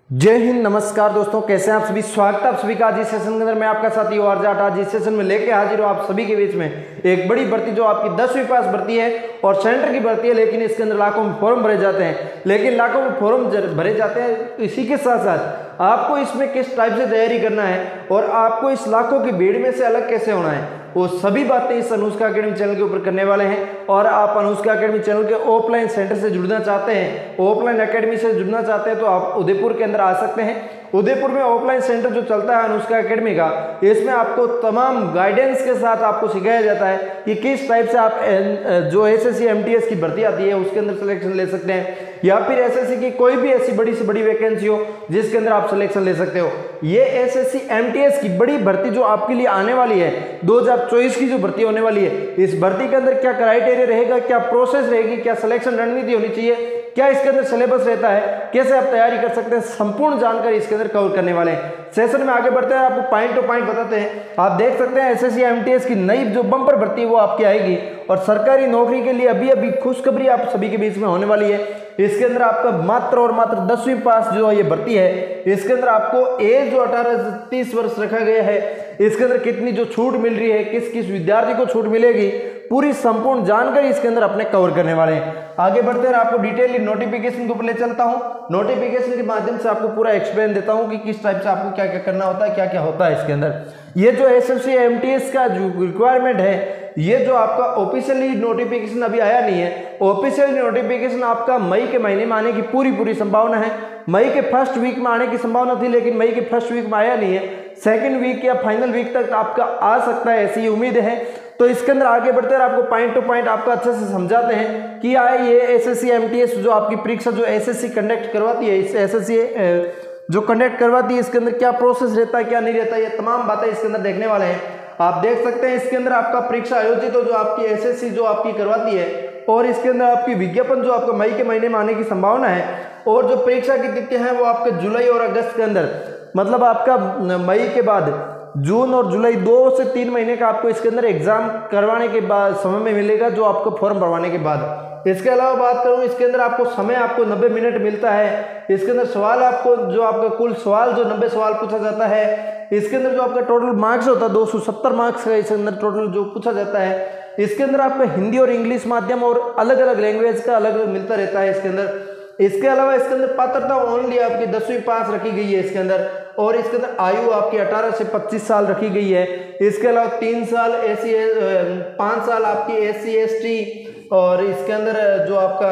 जय हिंद, नमस्कार दोस्तों, कैसे हैं आप सभी। स्वागत है आप सभी का आज इस सेशन के अंदर। मैं आपका साथी और जाट आज इस सेशन में लेके हाजिर हूँ आप सभी के बीच में एक बड़ी भर्ती जो आपकी 10वीं पास भर्ती है और सेंटर की भर्ती है। लेकिन इसके अंदर लाखों में फॉर्म भरे जाते हैं, लेकिन लाखों में फॉर्म भरे जाते हैं। इसी के साथ साथ आपको इसमें किस टाइप से तैयारी करना है और आपको इस लाखों की भीड़ में से अलग कैसे होना है, वो सभी बातें इस अनुष्का अकेडमी चैनल के ऊपर करने वाले हैं। और आप अनुष्का अकेडमी चैनल के ऑफलाइन सेंटर से जुड़ना चाहते हैं, ऑफलाइन अकेडमी से जुड़ना चाहते हैं, तो आप उदयपुर के अंदर आ सकते हैं। उदयपुर में ऑफलाइन सेंटर जो चलता है अनुष्का अकेडमी का, इसमें आपको तमाम गाइडेंस के साथ आपको सिखाया जाता है कि किस टाइप से आप जो एसएससी एमटीएस की भर्ती आती है उसके अंदर सिलेक्शन ले सकते हैं, या फिर एसएससी की कोई भी ऐसी बड़ी से बड़ी वैकेंसी हो जिसके अंदर आप सिलेक्शन ले सकते हो। ये एसएससी एमटीएस की बड़ी भर्ती जो आपके लिए आने वाली है 2024 की जो भर्ती होने वाली है, इस भर्ती के अंदर क्या क्राइटेरिया रहेगा, क्या प्रोसेस रहेगी, क्या सिलेक्शन रणनीति होनी चाहिए, क्या इसके अंदर सिलेबस रहता है, कैसे आप तैयारी कर सकते हैं, संपूर्ण जानकारी इसके अंदर कवर करने वाले हैं। सेशन में आगे बढ़ते हैं, आपको पॉइंट टू पॉइंट बताते हैं। आप देख सकते हैं एसएससी एमटीएस की नई जो बम्पर भर्ती है वो आपकी आएगी और सरकारी नौकरी के लिए अभी अभी खुशखबरी आप सभी के बीच में होने वाली है। इसके अंदर आपका मात्र और मात्र 10वीं पास जो ये भर्ती है, इसके अंदर आपको एज जो 18 से 30 वर्ष रखा गया है, इसके अंदर कितनी जो छूट मिल रही है, किस किस विद्यार्थी को छूट मिलेगी, पूरी संपूर्ण जानकारी इसके अंदर अपने कवर करने वाले हैं। आगे बढ़ते हैं, आपको डिटेल नोटिफिकेशन के ऊपर ले चलता हूं। नोटिफिकेशन के माध्यम से आपको पूरा एक्सप्लेन देता हूं कि किस टाइप से आपको क्या क्या करना होता है, क्या क्या होता है इसके अंदर। ये जो एसएससी एमटीएस का जो रिक्वायरमेंट है, ये जो आपका ऑफिशियली नोटिफिकेशन अभी आया नहीं है। ऑफिशियल नोटिफिकेशन आपका मई के महीने में आने की पूरी संभावना है। मई के फर्स्ट वीक में आने की संभावना थी, लेकिन मई के फर्स्ट वीक में आया नहीं है। सेकंड वीक या फाइनल वीक तक आपका आ सकता है, ऐसी उम्मीद है। तो इसके अंदर आगे बढ़ते हैं, आपको पॉइंट टू पॉइंट आपको अच्छे से समझाते हैं कि ये एसएससी एमटीएस जो आपकी परीक्षा जो एसएससी कंडक्ट करवाती है, इस एसएससी जो कंडक्ट करवाती है, इसके अंदर क्या प्रोसेस रहता है, क्या नहीं रहता है, ये तमाम बातें इसके अंदर देखने वाले हैं। आप देख सकते हैं इसके अंदर आपका परीक्षा आयोजित हो जो आपकी एसएससी जो आपकी करवाती है, और इसके अंदर आपकी विज्ञापन जो आपका मई के महीने में आने की संभावना है। और जो परीक्षा की तिथियां हैं वो आपके जुलाई और अगस्त के अंदर, मतलब आपका मई के बाद जून और जुलाई 2 से 3 महीने का आपको इसके अंदर एग्जाम करवाने के बाद समय में मिलेगा, जो आपको फॉर्म भरवाने के बाद। इसके अलावा बात करूं, इसके अंदर आपको समय आपको 90 मिनट मिलता है। इसके अंदर सवाल आपको जो आपका कुल सवाल जो 90 सवाल पूछा जाता है, इसके अंदर जो आपका टोटल मार्क्स होता है 270 मार्क्स का इसके अंदर टोटल जो पूछा जाता है। इसके अंदर आपका हिंदी और इंग्लिश माध्यम और अलग अलग लैंग्वेज का अलग अलग मिलता रहता है इसके अंदर। इसके अलावा इसके अंदर पात्रता ओनली आपकी 10वीं पास रखी गई है इसके अंदर, और इसके अंदर आयु आपकी 18 से 25 साल रखी गई है। इसके अलावा 3 साल एससी, 5 साल आपकी एससी एसटी, और इसके अंदर जो आपका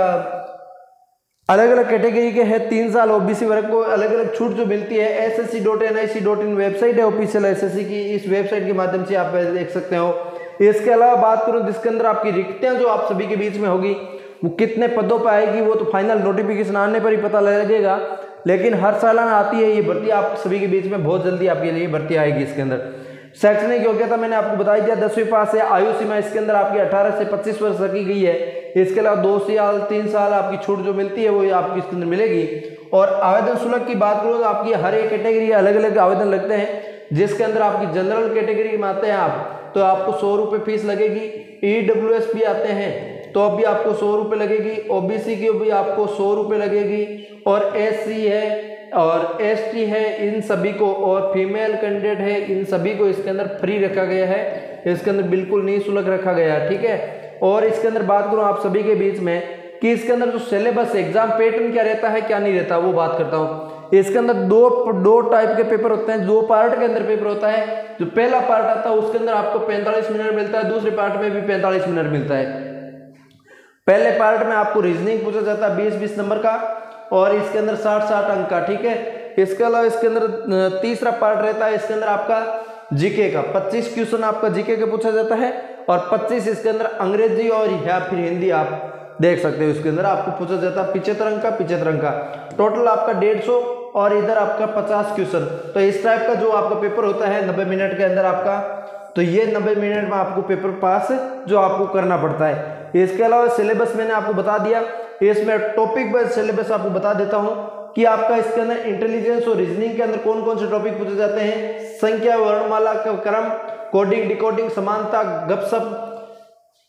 अलग अलग कैटेगरी के हैं 3 साल ओबीसी वर्ग को अलग अलग छूट जो मिलती है। ssc.nic.in वेबसाइट है ऑफिशियल एसएससी की, इस वेबसाइट के माध्यम से आप देख सकते हो। इसके अलावा बात करूं जिसके अंदर आपकी रिक्तियां जो आप सभी के बीच में होगी, वो कितने पदों पर आएगी वो तो फाइनल नोटिफिकेशन आने पर ही पता लगेगा, लेकिन हर सालाना आती है ये भर्ती आप सभी के बीच में, बहुत जल्दी आपके लिए भर्ती आएगी। इसके अंदर शैक्षणिक योग्यता मैंने आपको बता दिया 10वीं पास है। आयु सीमा इसके अंदर आपकी 18 से 25 वर्ष रखी गई है। इसके अलावा 2 साल 3 साल आपकी छूट जो मिलती है वो आपकी इसके अंदर मिलेगी। और आवेदन शुल्क की बात करूँ तो आपकी हर एक कैटेगरी अलग अलग आवेदन लगते हैं, जिसके अंदर आपकी जनरल कैटेगरी में आते हैं आप तो आपको 100 रुपये फीस लगेगी। ईडब्ल्यूएस भी आते हैं तो अभी आपको 100 रुपये लगेगी। ओबीसी की भी आपको 100 रुपये लगेगी, और एससी है और एसटी है इन सभी को, और फीमेल कैंडिडेट है इन सभी को इसके अंदर फ्री रखा गया है। इसके अंदर बिल्कुल निःशुल्क रखा गया है, ठीक है। और इसके अंदर बात करूं आप सभी के बीच में कि इसके अंदर जो सिलेबस एग्जाम पैटर्न क्या रहता है क्या नहीं रहता, वो बात करता हूं। इसके अंदर दो टाइप के पेपर होते हैं, 2 पार्ट के अंदर पेपर होता है। जो पहला पार्ट आता है उसके अंदर आपको 45 मिनट मिलता है, दूसरे पार्ट में भी 45 मिनट मिलता है। पहले पार्ट में आपको रीजनिंग पूछा जाता है 20-20 नंबर का, और इसके अंदर 60-60 अंक का, ठीक है। इसके अलावा इसके अंदर तीसरा पार्ट रहता है, इसके अंदर आपका जीके का 25 क्वेश्चन आपका जीके का पूछा जाता है, और 25 इसके अंदर अंग्रेजी और या फिर हिंदी आप देख सकते हो। इसके अंदर आपको पूछा जाता है 75 अंक का, 75 अंक का। टोटल आपका 150 और इधर आपका 50 क्वेश्चन। तो इस टाइप का जो आपका पेपर होता है 90 मिनट के अंदर आपका, तो ये 90 मिनट में आपको पेपर पास जो आपको करना पड़ता है। इसके अलावा सिलेबस मैंने आपको बता दिया, इसमें टॉपिक वाइज सिलेबस आपको बता देता हूं कि आपका इसके अंदर इंटेलिजेंस और रीजनिंग के अंदर कौन कौन से टॉपिक पूछे जाते हैं। संख्या, वर्णमाला का क्रम, कोडिंग, डिकोडिंग, समानता, गपशप,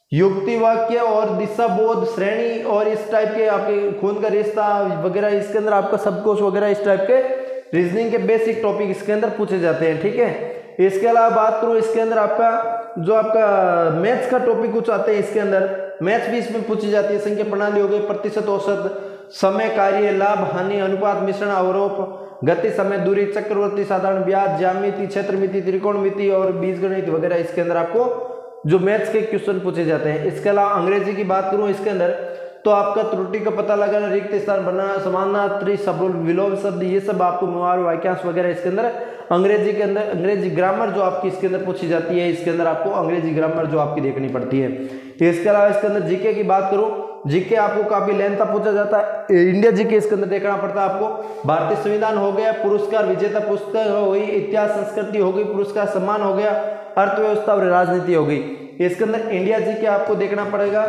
युक्ति वाक्य और दिशा बोध श्रेणी और इस टाइप के आपके खून का रिश्ता वगैरह, इसके अंदर आपका सबकोश वगैरह इस टाइप के रीजनिंग के बेसिक टॉपिक इसके अंदर पूछे जाते हैं। ठीक है, इसके अलावा बात करूँ इसके अंदर आपका जो आपका मैथ्स का टॉपिक कुछ आते हैं, इसके अंदर मैथ्स भी इसमें पूछी जाती है। संख्या प्रणाली हो गई, प्रतिशत, औसत, समय, कार्य, लाभ, हानि, अनुपात, मिश्रण, अवरोप, गति, समय, दूरी, चक्रवर्ती, साधारण ब्याज, ज्यामिति, क्षेत्रमिति, त्रिकोणमिति और बीजगणित वगैरह इसके अंदर आपको जो मैथ्स के क्वेश्चन पूछे जाते हैं। इसके अलावा अंग्रेजी की बात करूं इसके अंदर तो आपका त्रुटि का पता लगाना, रिक्त स्थान भरना, समानार्थी शब्द, विलोम शब्द, ये सब आपको मुहावरे, वाक्यांश वगैरह इसके अंदर अंग्रेजी के अंदर अंग्रेजी ग्रामर जो आपकी इसके अंदर पूछी जाती है, इसके अंदर आपको अंग्रेजी ग्रामर जो आपकी देखनी पड़ती है। इसके अलावा इसके अंदर जीके की बात करूं, जीके आपको काफी लेंथ का पूछा जाता है। इंडिया जीके इसके अंदर देखना पड़ता है आपको। भारतीय संविधान हो गया, पुरस्कार विजेता पुस्तक हो गई, इतिहास संस्कृति हो गई, पुरस्कार सम्मान हो गया, अर्थव्यवस्था और राजनीति हो गई। इसके अंदर इंडिया जीके आपको देखना पड़ेगा।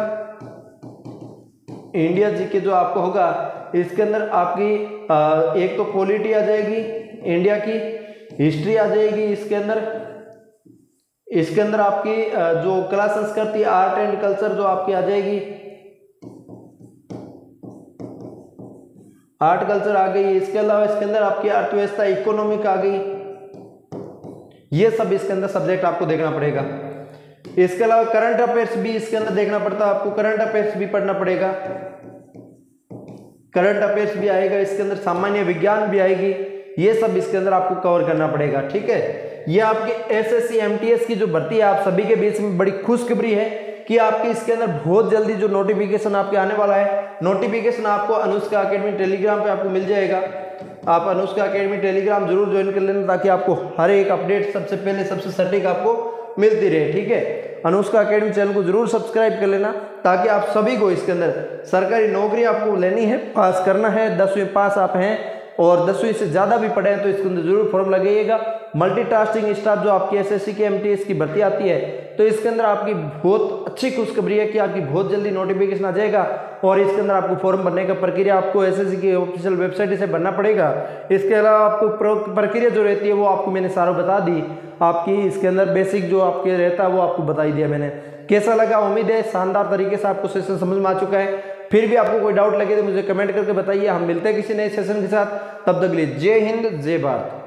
इंडिया जीके जो आपको होगा इसके अंदर आपकी एक तो पॉलिटी आ जाएगी, इंडिया की हिस्ट्री आ जाएगी, इसके अंदर आपकी जो कला संस्कृति, आर्ट एंड कल्चर जो आपकी आ जाएगी, आर्ट कल्चर आ गई। इसके अलावा इसके अंदर आपकी अर्थव्यवस्था, इकोनॉमिक आ गई। ये सब इसके अंदर सब्जेक्ट आपको देखना पड़ेगा। इसके अलावा करंट अफेयर्स भी इसके अंदर देखना पड़ता है आपको, करंट अफेयर्स भी पढ़ना पड़ेगा, करंट अफेयर्स भी आएगा इसके अंदर, सामान्य विज्ञान भी आएगी। ये सब इसके अंदर आपको कवर करना पड़ेगा। ठीक है, ये आपके एसएससी एमटीएस की जो भर्ती है आप सभी के बीच में बड़ी खुशखबरी है कि आपके इसके अंदर बहुत जल्दी जो नोटिफिकेशन आपके आने वाला है, नोटिफिकेशन आपको अनुष्का एकेडमी टेलीग्राम पे आपको मिल जाएगा। आप अनुष्का एकेडमी टेलीग्राम जरूर ज्वाइन कर लेना ताकि आपको हर एक अपडेट सबसे पहले सबसे सटीक आपको मिलती रहे। ठीक है, अनुष्का एकेडमी चैनल को जरूर सब्सक्राइब कर लेना ताकि आप सभी को इसके अंदर सरकारी नौकरी आपको लेनी है, पास करना है, 10वीं पास आप हैं और 10वीं से ज़्यादा भी पढ़े हैं तो इसके अंदर जरूर फॉर्म लगाइएगा। मल्टीटास्किंग स्टाफ जो आपकी एसएससी की एमटीएस की भर्ती आती है तो इसके अंदर आपकी बहुत अच्छी खुशखबरी है कि आपकी बहुत जल्दी नोटिफिकेशन आ जाएगा और इसके अंदर आपको फॉर्म भरने का प्रक्रिया आपको एसएससी की ऑफिशियल वेबसाइट से भरना पड़ेगा। इसके अलावा आपको प्रक्रिया जो रहती है वो आपको मैंने सारा बता दी। आपकी इसके अंदर बेसिक जो आपके रहता है वो आपको बता ही दिया मैंने। कैसा लगा? उम्मीद है शानदार तरीके से आपको सेशन समझ में आ चुका है। फिर भी आपको कोई डाउट लगे तो मुझे कमेंट करके बताइए। हम मिलते हैं किसी नए सेशन के साथ, तब तक के लिए जय हिंद, जय भारत।